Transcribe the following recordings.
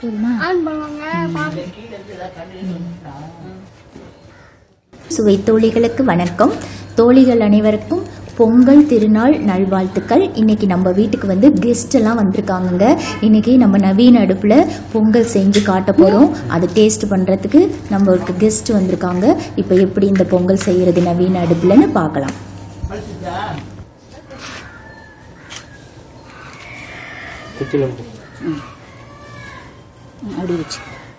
போதுமா? சுவை தோழிகளுக்கு வணக்கம். தோழிகள் அனைவருக்கும் பொங்கல் திருநாள் நல்வாழ்த்துக்கள். இன்னைக்கு நம்ம வீட்டுக்கு வந்து கெஸ்ட் எல்லாம் வந்திருக்காங்க. இன்னைக்கு நம்ம நவீன அடுப்புல பொங்கல் செஞ்சு காட்ட போறோம். அது டேஸ்ட் பண்றதுக்கு நம்மளுக்கு கெஸ்ட் வந்திருக்காங்க. இப்போ எப்படி இந்த பொங்கல் செய்யறது நவீன அடுப்புலன்னு பார்க்கலாம். அப்படி வச்சு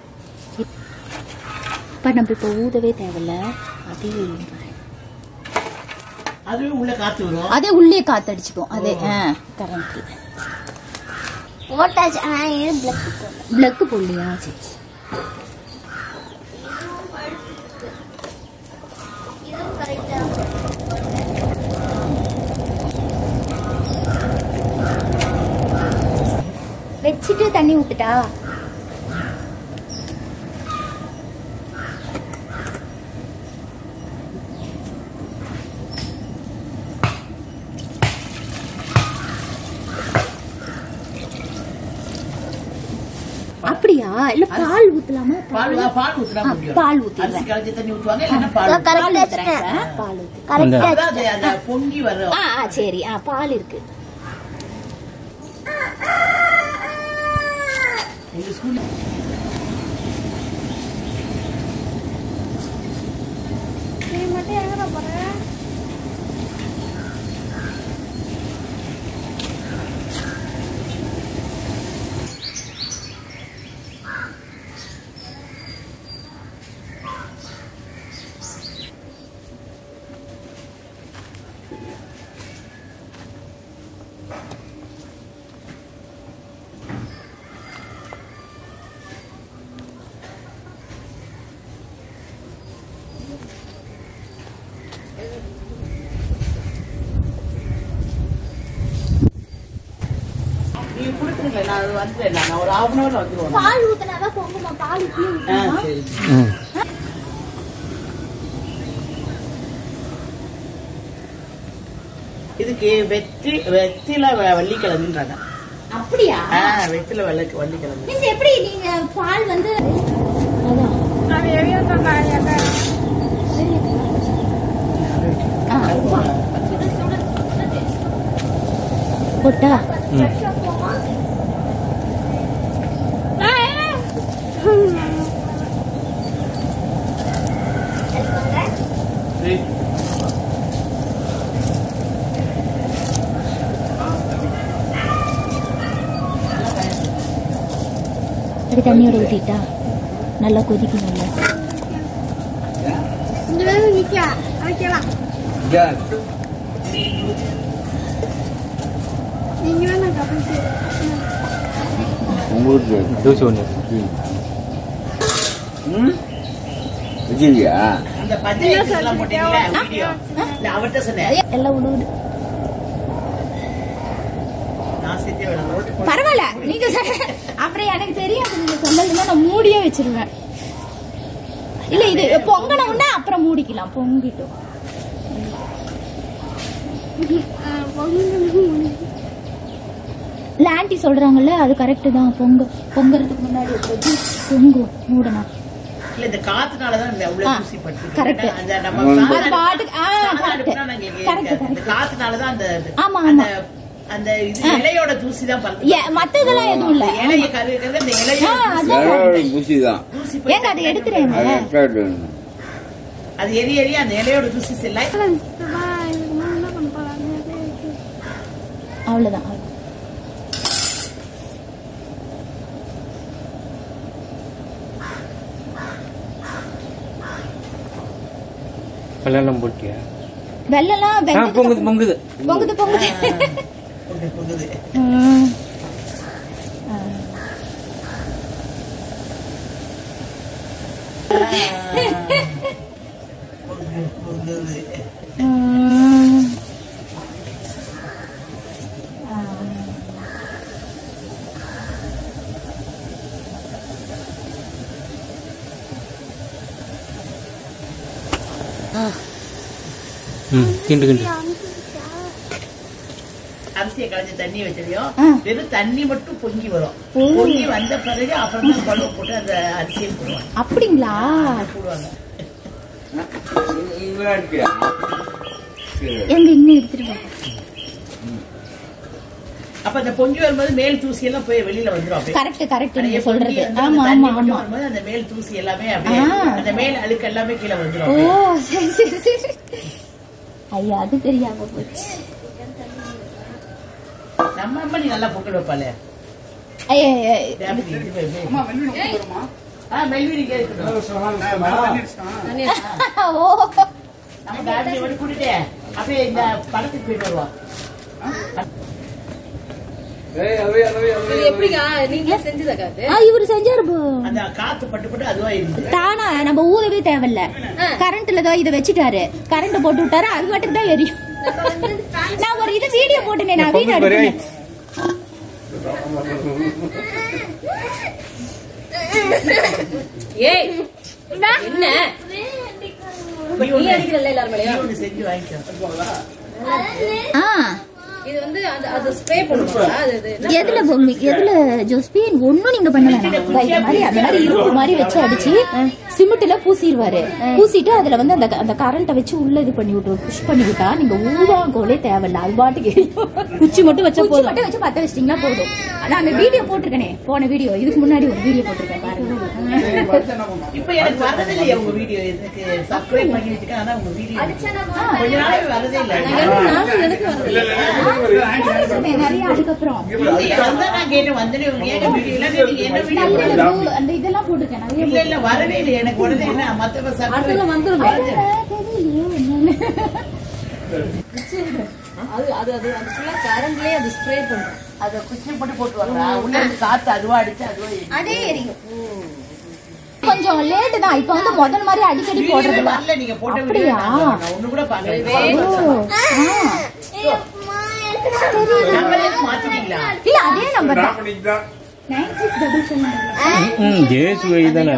இப்போ நம்ம இப்போ ஊதவே தேவையில்ல. அதே உள்ளே காத்தடிச்சுக்கும். அதே கரண்ட் பிளக்கு போடலையா? சரி வச்சுட்டு தண்ணி விட்டுட்டா அப்படியா? இல்ல பால் ஊத்தலாமா? பால் ஊத்தலாம். பால் ஊத்தி கலந்து தண்ணி ஊத்துவாங்க. இல்லனா பால் பால் ஊத்தி கரெக்ட்டா அது பொங்கி வரும். சரி. பால் இருக்கு. இந்த ஸ்கூல் நீ மட்டும் எங்கடா போற? பால் ஊத்தினாதான் பொங்குமா? பால் இதுக்கு வெத்தில வள்ளிக்கிழங்குன்றாங்க. அப்படியா? வெத்தில வள்ளிக்கிழங்கு. எப்படி நீங்க பால் வந்து போட்டா அப்படி தண்ணியோட ஊத்திட்டா நல்லா கொதிக்கணும். எல்லாம் உழுவுது. பரவாயில்ல, நீங்க அப்புறம் எனக்கு தெரியாது. நீங்க சொன்னதுன்னா நான் மூடியே வச்சிருவேன். இல்ல இது பொங்கணும்னா அப்புறம் மூடிக்கலாம். பொங்கிட்டோம். ஆண்டி சொல்றாங்கல்ல, அது கரெக்ட் தான். பொங்கறதுக்கு முன்னாடி பொங்கும் மூடணும். இல்ல இந்த காத்துனாலதான் அவ்வளவு தூசி பட்டு. கரெக்ட். நம்ம இந்த காத்துனாலதான் அந்த அந்த இலையோட தூசி தான் பறந்து. மத்ததெல்லாம் எதுவும் இல்ல. இலைய கருகிறது அந்த இலையோட தூசி தான். ஏங்க அதை எடுத்துறேன். அது எரிய அந்த இலையோட தூசி செல்ல. அவ்வளவுதான். வெள்ளம் போட்டியா? வெள்ளலாம் பொங்குது பொங்குது பொங்குது பொங்குது பொங்குது. கிண்டு கிண்டு. அரிசியை களைஞ்ச தண்ணி வச்சதையும் வெறும் தண்ணி மட்டும் பொங்கி வரும். பொங்கி வந்த பிறகு அப்புறம் தான் பழுவ போட்டு அந்த அரிசியை போடுவாங்க. அப்படிங்களா? போடுவாங்க. எங்க இன்னும் எடுத்துட்டு அப்ப அந்த பொங்கி வரும்போது மேல் தூசி எல்லாம் போய் வெளியில வந்துரும். கரெக்ட் நீங்க சொல்றது. ஆமா ஆமா ஆமா. அந்த மேல் தூசி எல்லாமே அப்படியே அந்த மேல் அழுக்கு எல்லாமே கீழே வந்துரும். ஓ சரி. ஐயா அது தெரியாம போச்சு. நம்ம அம்மா நீ நல்லா பொங்கல் வைப்பாளே. மெல்வீரி கூட்டிட்டே அப்படியே இந்த படத்துக்கு போயிட்டு வருவோம். இவரு செஞ்சாரு. அந்த காத்து பட்டு அதுவா இருந்து தானா நம்ம ஊதவே தேவையில்ல. கரண்ட்ல தான் இதை வச்சுட்டாரு. கரண்ட் போட்டு விட்டாரு. அது மட்டும் தான் எரியும். நான் ஒரு இது வீடியோ போட்டுனே. நான் வீடியோ எடுத்தேன். ஏய் என்ன நீ அடிக்கறல்ல எல்லாரும் மேலயும் செஞ்சு வாங்கிக்கோ. இது வந்து அது ஸ்ப்ரே பண்ணுவா. எதுல ஜோஸ்பின் ஒண்ணும் நீங்க பண்ண வேணாம். இந்த மாதிரி அந்த மாதிரி இரும்பு மாதிரி வச்சு அடிச்சு சிமெண்ட்ல பூசிடுவாரு. பூசிட்டு அதுல வந்து அந்த கரண்ட வச்சு உள்ள இது பண்ணி விட்டு புஷ் பண்ணி விட்டா நீங்க ஊதாங்கோலே தேவையில்ல. அது பாட்டுக்கு குச்சி மட்டும் வச்சா போதும். மட்டும் வச்சு பத்த வச்சிட்டீங்கன்னா போதும். நான் அந்த வீடியோ போட்டிருக்கேனே, போன வீடியோ, இதுக்கு முன்னாடி ஒரு வீடியோ போட்டிருக்கேன் பாருங்க. இப்ப எனக்கு வரதே இல்லையா உங்க வீடியோ? எனக்கு சப்ஸ்கிரைப் பண்ணி வச்சுக்கேன். ஆனா உங்க வீடியோ கொஞ்ச நாளாவே வரதே இல்ல. எனக்கு வரல நிறைய. அதுக்கப்புறம் நான் கேட்டேன் வந்தனே உங்க வீடியோ எல்லாம் நீங்க என்ன வீடியோ அந்த இதெல்லாம் போட்டிருக்கேன். இல்ல வரவே இல்லை எனக்கு. உடனே என்ன மத்தவ சப்ஸ்கிரைப் வந்துரும். அது ஃபுல்லா கரண்ட்லயே அது ஸ்ப்ரே பண்ணும். அத குச்சி போட்டுவாங்க. உள்ள காத்து அதுவா அடிச்சு அதுவா அதே எரியும். கொஞ்சம் லேட் தான். இப்ப வந்து முதல் மாதிரி அடிக்கடி போடுறது இல்ல. நீங்க போட்ட வீடியோ நான் ஒண்ணு கூட பாக்கல. மாத்திட்டீங்களா? இல்ல அதே நம்பர் தான். 9677 ஜேசுவை தானே.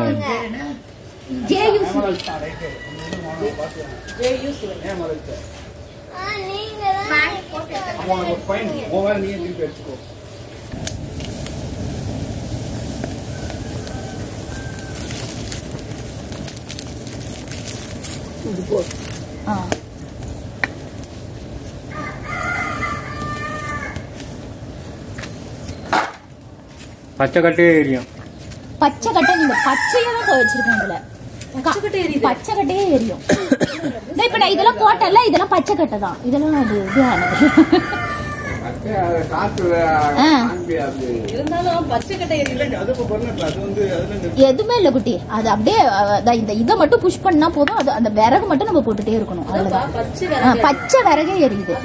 பச்சை கட்டே எரியும். பச்சை கட்டை நீங்க பச்சையா தான் வச்சிருக்கீங்களா? பச்சை கட்டையே எரியும். இப்ப நான் இதெல்லாம் போட்டல, இதெல்லாம் பச்சை கட்டை தான். இதெல்லாம் அது எதுவுமே இல்ல குட்டி. அது அப்படியே இந்த இதை மட்டும் புஷ் பண்ணா போதும். அது அந்த விறகு மட்டும் நம்ம போட்டுட்டே இருக்கணும். பச்சை விறகே எரியுது.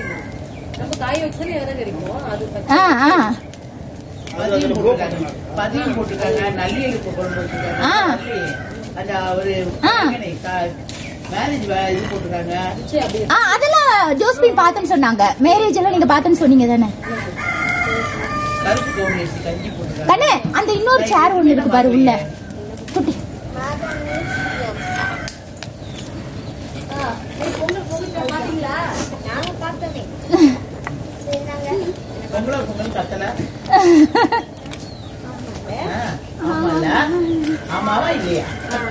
பதியம் போட்டுருக்காங்க. நல்லியல் போட்டுருக்காங்க. அதெல்லாம் ஜோஸ்பின் பாத்துன்னு சொன்னாங்க. மேரேஜ் எல்லாம் நீங்க பாத்துன்னு சொன்னீங்க தானே? தானே அந்த இன்னொரு சேர் ஒண்ணு இருக்கு பாரு உள்ள குட்டி. பொங்கல் கத்தல. ஆமாவா இல்லையா?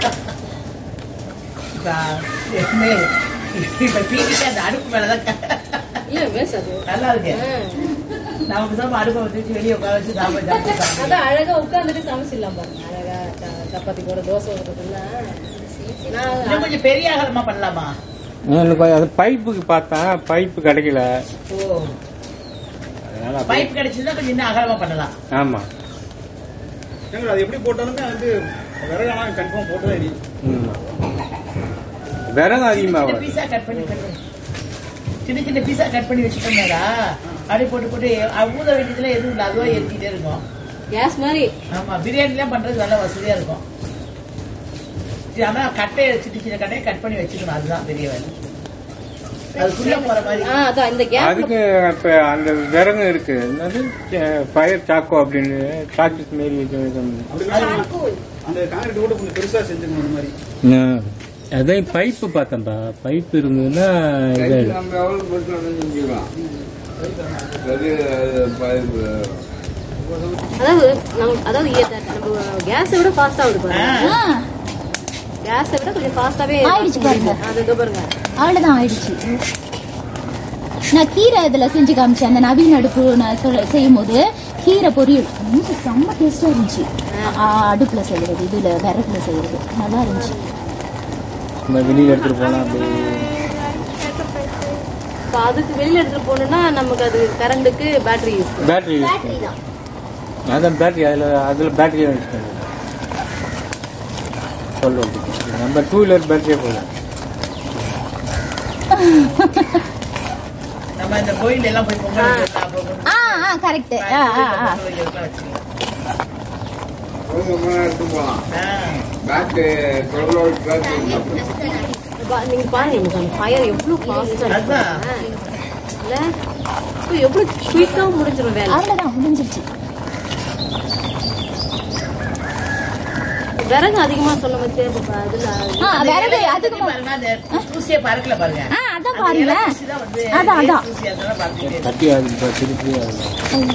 அந்த அடுப்பு மேலதான் நல்லா இருக்கு. நமக்கு தான் அடுப்பை வச்சு வெளியே உட்கார வச்சு சாப்பிட அழகா உட்காந்துட்டு சமைச்சிடலாம் பாருங்க. அழகா சப்பாத்தி கூட தோசை கொஞ்சம் பெரிய அகலமா பண்ணலாமா? அது பைப்புக்கு பார்த்தேன், பைப்பு கிடைக்கல. பைப் கிடைச்சதுன்னா கொஞ்சம் இன்னும் அகலமா பண்ணலாம். ஆமா. அது எப்படி போட்டாலுமே வந்து விறகு கன்ஃபார்ம் போட்டதே விறகு அதிகமாக பீஸா கட் பண்ணி சின்ன சின்ன பீஸா கட் பண்ணி வச்சுட்டோம்னா அப்படியே போட்டு போட்டு ஊத வேண்டியதுல எதுவும் இல்லை. அதுவா ஏற்றிட்டே இருக்கும். கேஸ் மாதிரி. ஆமா, பிரியாணி எல்லாம் பண்றது நல்ல வசதியா இருக்கும். ஆனா கட்டையை சின்ன சின்ன கட்டையை கட் பண்ணி வச்சுக்கணும். அதுதான் பெரிய வேலை. அதுக்கு இப்ப அந்த விறகு இருக்கு. என்னது ஃபயர் சாக்கோ அப்படின்னு சாக்லேட் மாரி அதான் பைப்பு பார்த்தேன்பா. பைப் இருந்ததுன்னா அதாவது நம்ம கேஸை விட ஃபாஸ்டா வருது. கேஸை விட கொஞ்சம் ஃபாஸ்டாவே ஆயிடுச்சு பாருங்க. அது பாருங்க, அவ்வளோதான் ஆயிடுச்சு. நான் கீரை இதில் செஞ்சு காமிச்சேன். அந்த நவீன அடுப்பு நான் செய்யும் போது கீரை பொரியல் செம்ம டேஸ்டாக இருந்துச்சு. அடுப்பில் செய்கிறது, இதில் விறகுல செய்கிறது நல்லா இருந்துச்சு. வெளியில் எடுத்துகிட்டு போகலாம் அப்படி. இப்போ அதுக்கு வெளியில் எடுத்துகிட்டு போகணுன்னா நமக்கு அது கரண்ட்டுக்கு பேட்டரி யூஸ் பேட்டரி தான். அதான் பேட்டரி, அதில் பேட்டரி யூஸ் பண்ணுறது சொல்லுவோம். நம்ம 2 வீலர் பேட்டரியே போதும். நம்ம இந்த கோயில் எல்லாம் போய் பொங்கல் கரெக்ட். நீங்க பாருங்க ஃபயர் எவ்வளவு ஃபாஸ்டா இல்ல, எவ்வளவு குயிக்கா முடிஞ்சிடும் வேலை. அவ்வளோதான் முடிஞ்சிருச்சு. விறகு அதிகமா சொல்ல வச்சு விறகு அதிகமா தூசியே பறக்கல பாருங்க. அதான் பாருங்க, அதான் கட்டி ஆகுது திருப்பி ஆகுது.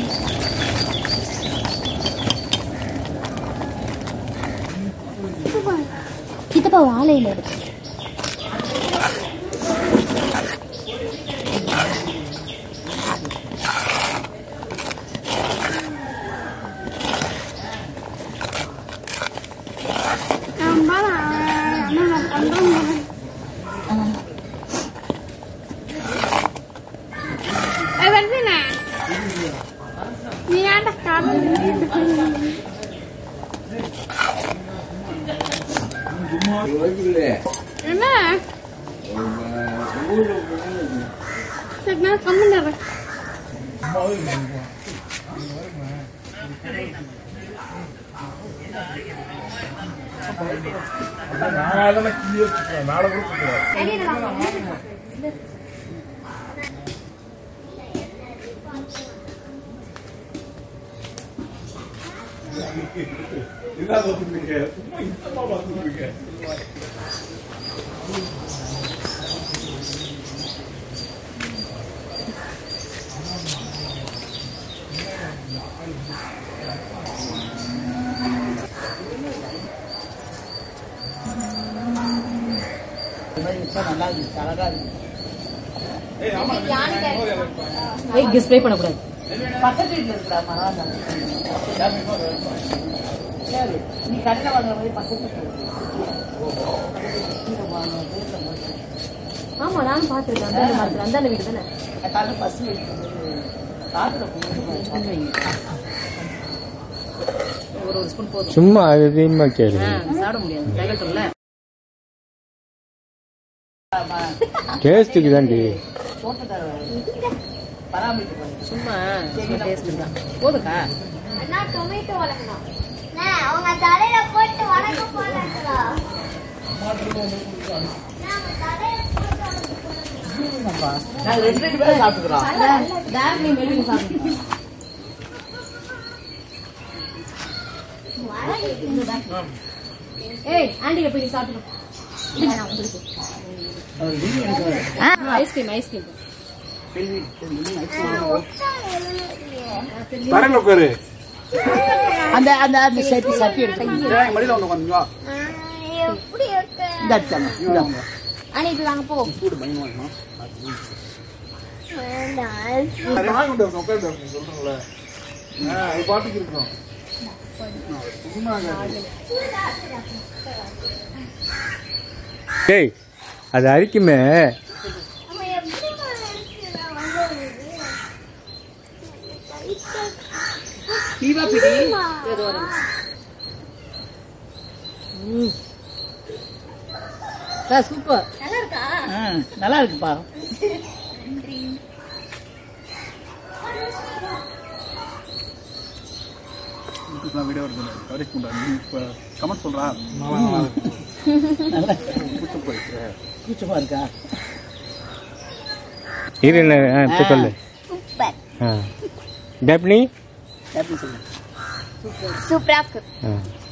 கிட்டப்பா வாழையில இருக்கு. என்ன சரி நான் கம்மிடுறேன். நல்லா இருக்கு, அழகா இருக்கு. ஸ்ப்ரே பண்ணக்கூடாது. பக்கத்து வீட்டுல இருக்கிறா மரம். நீ கடையில வாங்குற மாதிரி பக்கத்து ஆமா நானும் பாத்துருக்கேன். அந்த மரத்துல அந்த வீடு தானே. காலைல பசு காத்துல ஒரு ஸ்பூன் போதும். சும்மா அதிகமா கேளு, சாப்பிட முடியாது, தகட்டும்ல. டேஸ்ட்டுக்கு தாண்டி சும்மா டேஸ்ட் தான் போதுக்கா. டொமேட்டோ வளர்க்கணும். அவங்க தலையில போட்டு வளர்க்க போறாங்களா? நாங்க 2 பேரும் சாப்பிட்டுக்கிறோம். ஏய் ஆண்டிக்கு போய் சாப்பிடுங்க. ஐஸ்கிரீம் ஐஸ்கிரீம் தரங்க பேரு அந்த அந்த அந்த சட்டி சட்டி எடுத்து மடியில வந்து உட்காந்துங்க. எப்படி இருக்கு? இந்த அடிச்சாங்க. அன்னைக்கு வாங்க போ. சூடு பயமா சொல்றேன்ல, அது பாட்டுக்கு இருக்கும். டேய் அது அரிக்குமே. சூப்பர், நல்லா இருக்கா? நல்லா இருக்குப்பா. வீடியோ வருது, கவரேஜ் பண்றேன். கமெண்ட் சொல்றா. கூச்சமா இருக்கா? இது என்ன இப்போ சொல்லு. சூப்பர். டெப்னி எப்படி சொல்லு? சூப்பரா இருக்கு.